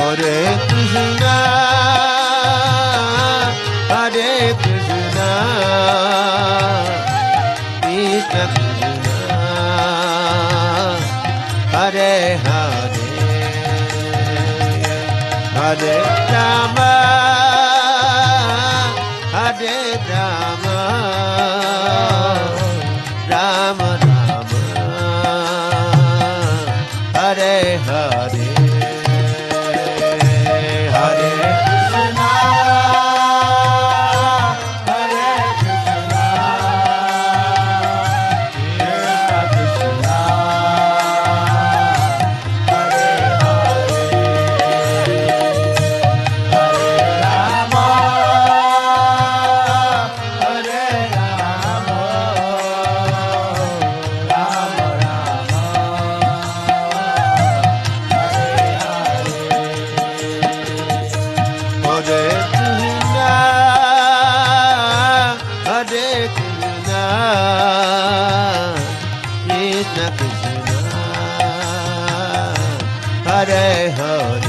Hare Krishna, Hare Krishna, Krishna Krishna, Hare Hare, Hare Rama, Hare Rama, Rama Rama, Hare Hare. Hare Hare.